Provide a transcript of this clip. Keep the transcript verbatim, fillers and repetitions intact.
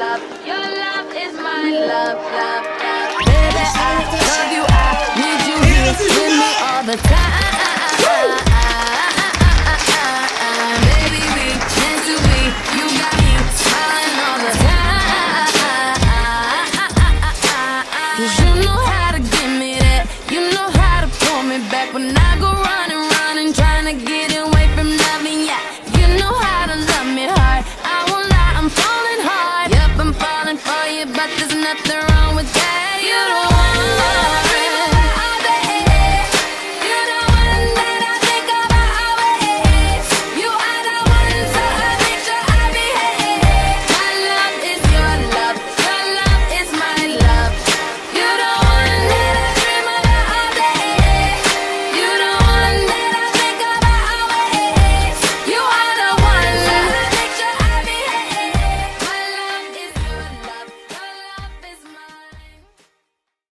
love. Your love is my love, love, love. Baby, I love you, I need you here with me all the time. Baby, we meant to be. You got me smiling all the time. 'Cause you know how to give me that. You know how to pull me back when I go running, running, trying to get away from loving ya. You know how to love me hard. I won't lie, I'm falling hard. Yep, I'm falling for you, but there's nothing wrong with that. You don't